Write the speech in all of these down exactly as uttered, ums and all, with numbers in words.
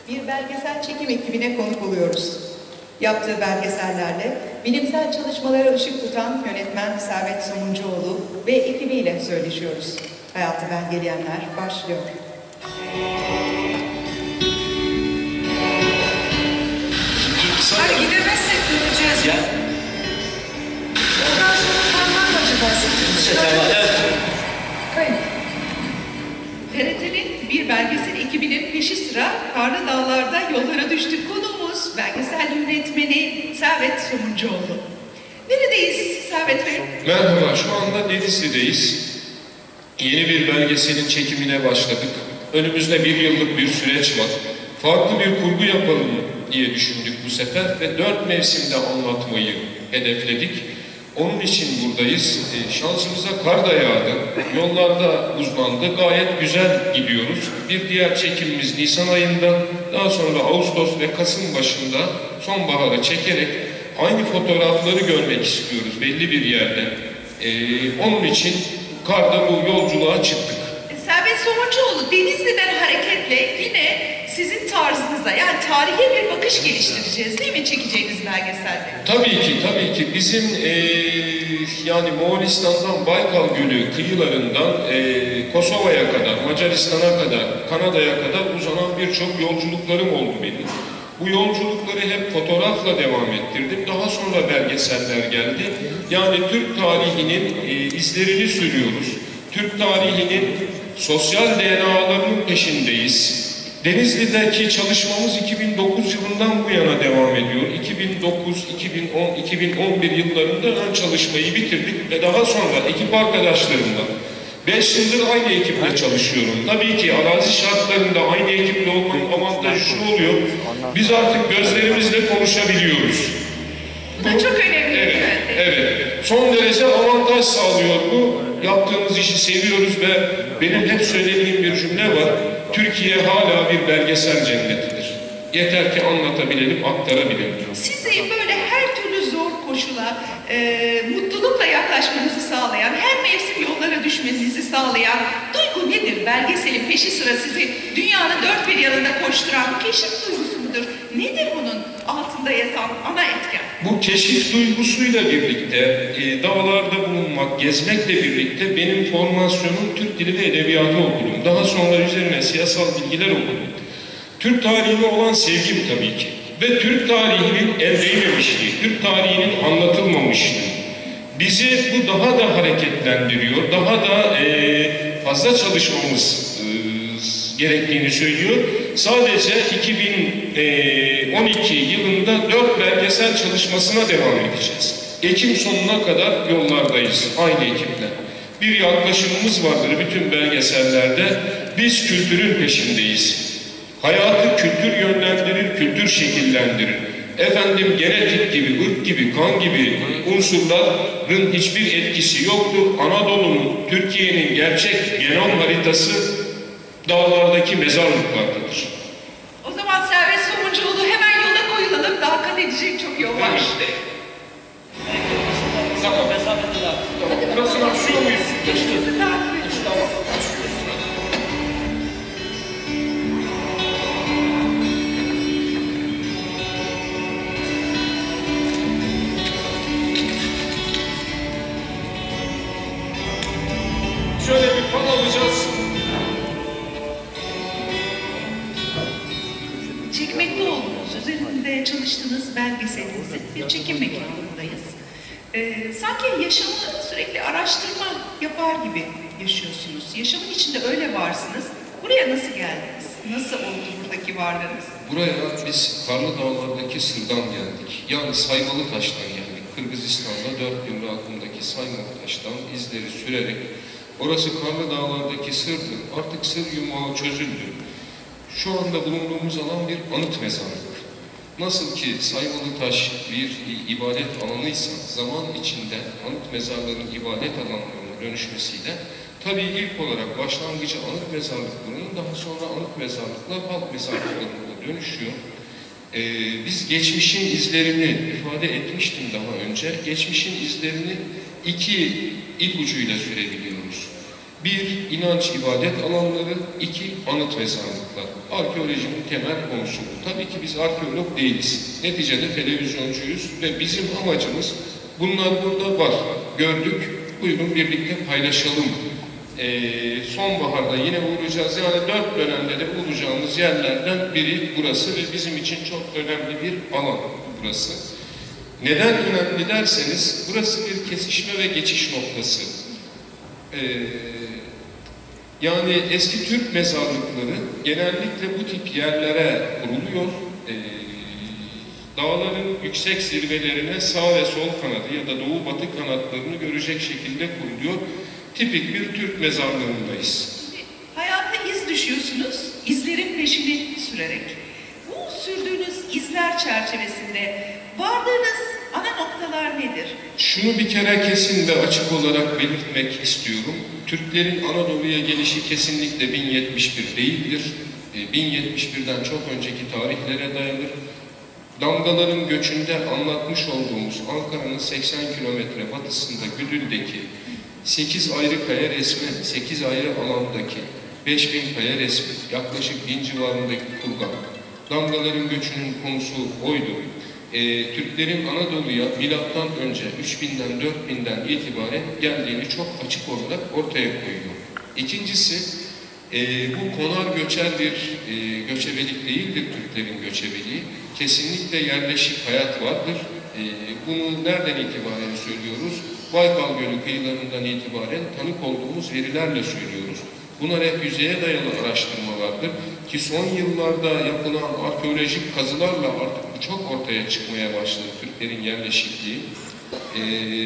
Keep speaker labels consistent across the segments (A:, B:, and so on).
A: bir belgesel çekim ekibine konuk oluyoruz. Yaptığı belgesellerle bilimsel çalışmalara ışık tutan yönetmen Servet Somuncuoğlu ve ekibiyle söyleşiyoruz. Hayatı belgeleyenler başlıyor.
B: Hayır, gidemezsek döneceğiz ya. Ondan sonra kalmam acaba sıkıntı.
A: Kayıp. T R T'nin bir belgesel ekibinin peşi sıra karlı dağlarda yollara düştük. Konuğumuz belgesel yönetmeni Servet Somuncuoğlu. Neredeyiz Servet Bey?
C: Merhaba, şu anda Denizli'deyiz. Yeni bir belgeselin çekimine başladık. Önümüzde bir yıllık bir süreç var. Farklı bir kurgu yapalım diye düşündük bu sefer ve dört mevsimde anlatmayı hedefledik. Onun için buradayız. E, şansımıza kar da yağdı. Yollarda uzmandı. Gayet güzel gidiyoruz. Bir diğer çekimimiz Nisan ayında. Daha sonra Ağustos ve Kasım başında sonbaharı çekerek aynı fotoğrafları görmek istiyoruz belli bir yerde. E, onun için karda bu yolculuğa çıktık.
A: Servet Somuncuoğlu, Denizli'den hareketle yine sizin tarzınıza, yani tarihe bir bakış geliştireceğiz değil mi çekeceğiniz belgeselde?
C: Tabii ki, tabii ki. Bizim e, yani Moğolistan'dan Baykal Gölü kıyılarından e, Kosova'ya kadar, Macaristan'a kadar, Kanada'ya kadar uzanan birçok yolculuklarım oldu benim. Bu yolculukları hep fotoğrafla devam ettirdim. Daha sonra belgeseller geldi. Yani Türk tarihinin e, izlerini sürüyoruz. Türk tarihinin sosyal D N A'larının peşindeyiz. Denizli'deki çalışmamız iki bin dokuz yılından bu yana devam ediyor. iki bin dokuz, iki bin on, iki bin on bir yıllarında ön çalışmayı bitirdik ve daha sonra ekip arkadaşlarımla beş yıldır aynı ekiple çalışıyorum. Tabii ki arazi şartlarında aynı ekiple olmanın avantajı şu oluyor. Biz artık gözlerimizle konuşabiliyoruz.
A: Bu çok önemli.
C: Evet, evet. Son derece avantaj sağlıyor bu. Yaptığımız işi seviyoruz ve benim hep söylediğim bir cümle var. Türkiye hala bir belgesel cennetidir. Yeter ki anlatabilelim, aktarabilelim.
A: Sizi böyle her türlü zor koşula, e, mutlulukla yaklaşmanızı sağlayan, her mevsim yollara düşmenizi sağlayan duygu nedir? Belgeselin peşi sıra sizi dünyanın dört bir yanında koşturan bu keşif duygusu mudur? Nedir bunun altında yatan ana etken?
C: Bu keşif duygusuyla birlikte, e, dağlarda bulunmak, gezmekle birlikte benim formasyonum Türk Dili ve Edebiyatı okudum. Daha sonra üzerine siyasal bilgiler okudum. Türk tarihine olan sevgim tabii ki. Ve Türk tarihinin el değmemişliği, Türk tarihinin anlatılmamışlığı. Bizi bu daha da hareketlendiriyor, daha da e, fazla çalışmamız e, gerektiğini söylüyor. Sadece iki bin on iki yılında dört belgesel çalışmasına devam edeceğiz. Ekim sonuna kadar yollardayız aynı ekiple. Bir yaklaşımımız vardır bütün belgesellerde. Biz kültürün peşindeyiz. Hayatı kültür yönlendirir, kültür şekillendirir. Efendim genetik gibi, ırk gibi, kan gibi unsurların hiçbir etkisi yoktur. Anadolu'nun, Türkiye'nin gerçek genom haritası dağlardaki mezarlıklardadır.
A: O zaman Servet Somuncuoğlu hemen yola koyulalım. Daha kat edecek çok yol var.
C: Tamam. Burası açıyor muyuz?
A: Sizi takip edin.
C: Tamam. Şöyle bir pan alacağız.
A: Çekmekte olduğunuz, üzerinde çalıştığınız belgeselinizin bir çekim mekanındayız. Ee, sanki yaşamı sürekli araştırma yapar gibi yaşıyorsunuz. Yaşamın içinde öyle varsınız. Buraya nasıl geldiniz? Nasıl oldu buradaki varlığınız?
C: Buraya biz Karlı Dağlar'daki Sır'dan geldik. Yani Saymalı Taş'tan geldik. Kırgızistan'da dört gün rakımdaki Saymalı Taş'tan izleri sürerek, orası Karlı Dağlar'daki Sır'dı. Artık Sır yumağı çözüldü. Şu anda bulunduğumuz alan bir anıt mezarlık. Nasıl ki Saymalı Taş bir ibadet alanıysa, zaman içinde anıt mezarların ibadet alanlarına dönüşmesiyle, tabii ilk olarak başlangıcı anıt mezarlıklarının, daha sonra anıt mezarlıklar halk mezarlıklarına dönüşüyor. Ee, biz geçmişin izlerini ifade etmiştim daha önce. Geçmişin izlerini iki ipucuyla sürebiliyoruz. Bir, inanç ibadet alanları, iki, anıt mezarlıklar. Arkeolojinin temel konusu bu. Tabii ki biz arkeolog değiliz. Neticede televizyoncuyuz ve bizim amacımız bunlar burada var. Gördük, buyurun birlikte paylaşalım. Ee, sonbaharda yine uğrayacağız. Yani dört dönemde de uğrayacağımız yerlerden biri burası ve bizim için çok önemli bir alan burası. Neden önemli derseniz, burası bir kesişme ve geçiş noktası. Ee, yani eski Türk mezarlıkları genellikle bu tip yerlere kuruluyor. Ee, dağların yüksek zirvelerine sağ ve sol kanadı ya da doğu batı kanatlarını görecek şekilde kuruluyor. Tipik bir Türk mezarlığındayız.
A: Hayata iz düşüyorsunuz, izlerin peşini sürerek. Bu sürdüğünüz izler çerçevesinde vardığınız ana noktalar nedir?
C: Şunu bir kere kesin ve açık olarak belirtmek istiyorum. Türklerin Anadolu'ya gelişi kesinlikle bin yetmiş bir değildir. bin yetmiş birden çok önceki tarihlere dayanır. Damgaların göçünde anlatmış olduğumuz Ankara'nın seksen kilometre batısında Güdül'deki sekiz ayrı kaya resmi, sekiz ayrı alandaki beş bin kaya resmi, yaklaşık bin civarındaki kurgan. Damgaların göçünün konusu oydu. E, Türklerin Anadolu'ya milattan önce üç binden dört binden itibaren geldiğini çok açık olarak ortaya koyuyor. İkincisi, e, bu konar göçer bir e, göçebelik değildir Türklerin göçebeliği. Kesinlikle yerleşik hayat vardır. E, bunu nereden itibaren söylüyoruz? Baykal Gölü kıyılarından itibaren tanık olduğumuz verilerle söylüyoruz. Bunlar hep yüzeye dayalı araştırmalardır ki son yıllarda yapılan arkeolojik kazılarla artık bu çok ortaya çıkmaya başladı Türklerin yerleşikliği. Ee,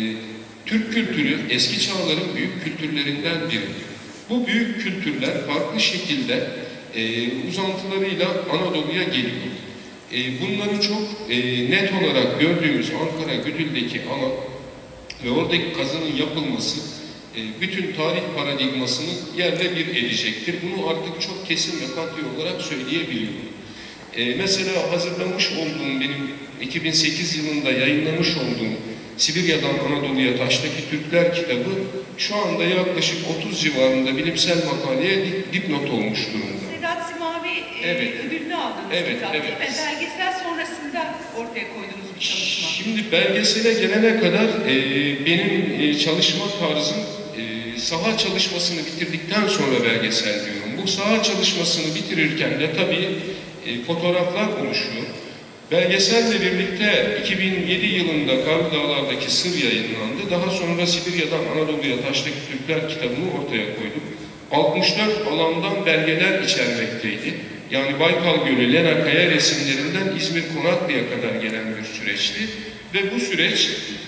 C: Türk kültürü eski çağların büyük kültürlerinden biridir. Bu büyük kültürler farklı şekilde e, uzantılarıyla Anadolu'ya geliyor. E, bunları çok e, net olarak gördüğümüz Ankara Güdül'deki alan ve oradaki kazının yapılması bütün tarih paradigmasını yerle bir edecektir. Bunu artık çok kesin ve kat'i olarak söyleyebiliyorum. Ee, mesela hazırlamış olduğum, benim iki bin sekiz yılında yayınlamış olduğum Sibirya'dan Anadolu'ya Taş'taki Türkler kitabı şu anda yaklaşık otuz civarında bilimsel makaleye dipnot olmuş durumda.
A: Sedat Simavi
C: evet.
A: e, ödülünü aldınız
C: evet,
A: kitap
C: evet.
A: değil mi? Belgesel sonrasında ortaya koyduğunuz bir çalışma.
C: Şimdi belgesele gelene kadar e, benim e, çalışma tarzım e, saha çalışmasını bitirdikten sonra belgesel diyorum. Bu saha çalışmasını bitirirken de tabii e, fotoğraflar oluşuyor. Belgeselle birlikte iki bin yedi yılında Karlı Dağlar'daki Sır yayınlandı. Daha sonra Sibirya'dan Anadolu'ya Taş'taki Türkler kitabını ortaya koyduk. altmış dört alandan belgeler içermekteydi. Yani Baykal Gölü, Lena Kaya resimlerinden İzmir Konaklı'ya kadar gelen bir süreçti. Ve bu süreç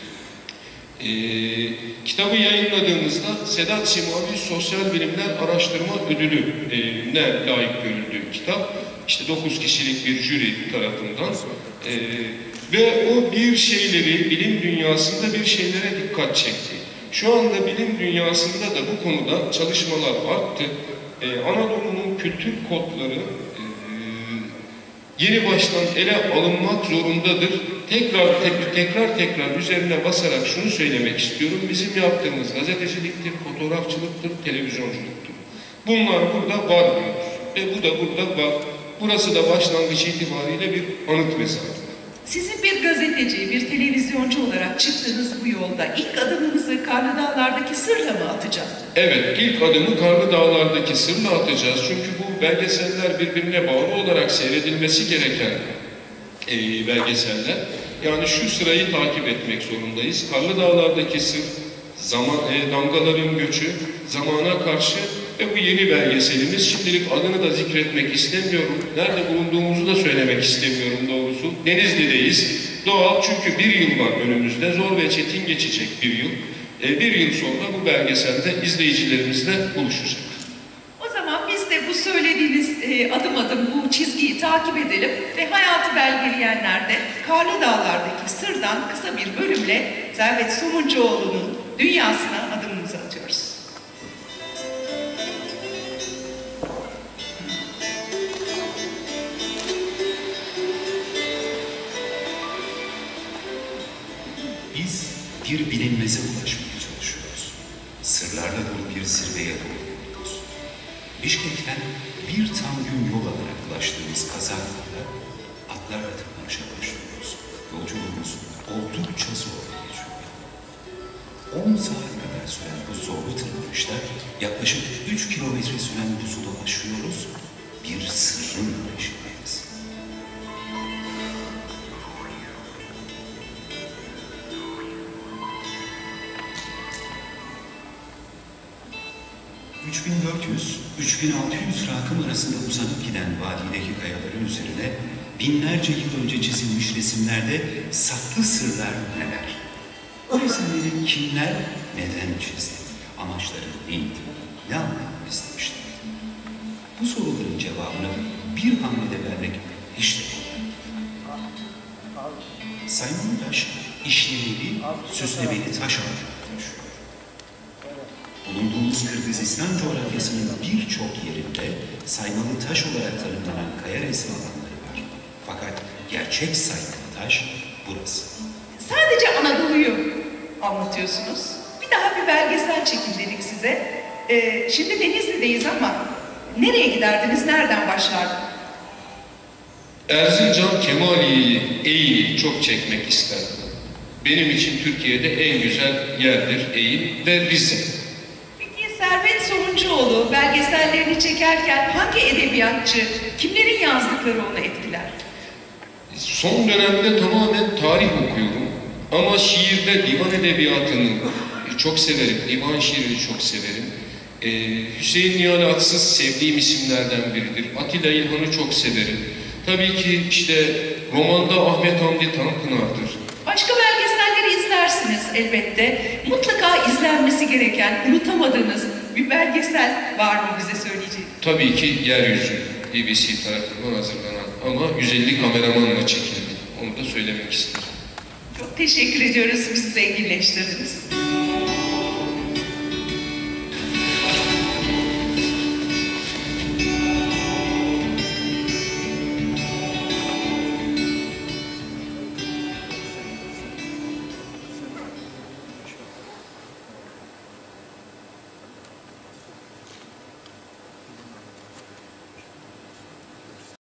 C: e, kitabı yayınladığımızda Sedat Simavi Sosyal Bilimler Araştırma Ödülü'ne layık görüldü kitap. İşte dokuz kişilik bir jüri tarafından. E, ve o bir şeyleri, bilim dünyasında bir şeylere dikkat çekti. Şu anda bilim dünyasında da bu konuda çalışmalar arttı. Ee, Anadolu'nun kültür kodları e, yeni baştan ele alınmak zorundadır. Tekrar tekrar tekrar tekrar üzerine basarak şunu söylemek istiyorum. Bizim yaptığımız gazeteciliktir, fotoğrafçılıktır, televizyonculuktur. Bunlar burada var diyoruz. Ve bu da burada var. Burası da başlangıç itibariyle bir anıt mezarlık.
A: Sizin bir gazeteci, bir televizyoncu olarak çıktığınız bu yolda ilk adımınızı Karlı Dağlar'daki Sır'la mı atacağız?
C: Evet, ilk adımı Karlı Dağlar'daki Sır'la atacağız. Çünkü bu belgeseller birbirine bağlı olarak seyredilmesi gereken e, belgeseller. Yani şu sırayı takip etmek zorundayız. Karlı Dağlar'daki Sır, zaman, e, damgaların göçü, zamana karşı ve bu yeni belgeselimiz. Şimdilik adını da zikretmek istemiyorum. Nerede bulunduğumuzu da söylemek istemiyorum doğrusu. Denizli'deyiz. Doğal, çünkü bir yıl var önümüzde. Zor ve çetin geçecek bir yıl. E, bir yıl sonra bu belgeselde izleyicilerimizle buluşacak.
A: O zaman biz de bu söylediğiniz e, adım adım bu çizgiyi takip edelim ve hayatı belgeleyenler de Karlı Dağlar'daki Sır'dan kısa bir bölümle Servet Somuncuoğlu'nun dünyasına adımımızı atıyoruz.
D: Biz bir bilinmeze ulaşmaya çalışıyoruz. sırlarla dolu bir zirveye doğru gidiyoruz. Bişkek'ten bir tam gün yol alarak ulaştığımız Kazanlı'da atlarla tırmanışa başlıyoruz. Yolculuğumuz oldukça zor geçiyor. on saat kadar süren bu zorlu tırmanışta yaklaşık üç kilometre süren buzulu aşıyoruz, bir sırrın peşindeyiz. üç bin dört yüz - üç bin altı yüz rakım arasında uzanıp giden vadideki kayaların üzerine binlerce yıl önce çizilmiş resimlerde saklı sırlar neler? O resimleri kimler, neden çizdi? Amaçları neydi? Ne anlatmak istemişler? Bu soruların cevabını bir hamlede vermek hiç de kolay. Saymalı taş, işlemeli, süslemeli taş altında taşıyor. Bulunduğumuz Kırgızistan coğrafyasının birçok yerinde saymalı taş olarak tanımlanan kaya resmi alanları var. Fakat gerçek saymalı taş burası.
A: Sadece Anadolu'yu anlatıyorsunuz. Bir daha bir belgesel çekin dedik size. Ee, şimdi Denizli'deyiz ama nereye giderdiniz, nereden başlardınız?
C: Erzincan Kemaliye'yi, Eğil'i çok çekmek isterdim. Benim için Türkiye'de en güzel yerdir Eğil ve Rize.
A: Peki Servet Soruncuoğlu belgesellerini çekerken hangi edebiyatçı, kimlerin yazdıkları onu etkiler?
C: Son dönemde tamamen tarih okuyorum. Ama şiirde divan edebiyatını çok severim, divan şiirini çok severim. Ee, Hüseyin Niyazi Atsız sevdiğim isimlerden biridir. Atilla İlhan'ı çok severim. Tabii ki işte romanda Ahmet Hamdi Tanpınar'dır.
A: Başka belgeselleri izlersiniz elbette. Mutlaka izlenmesi gereken, unutamadığınız bir belgesel var mı bize söyleyeceğiniz?
C: Tabii ki Yeryüzü, B B C tarafından hazırlanan ama yüz elli kameramanla çekildi. Onu da söylemek isterim.
A: Çok teşekkür ediyoruz, bizi zenginleştirdiniz.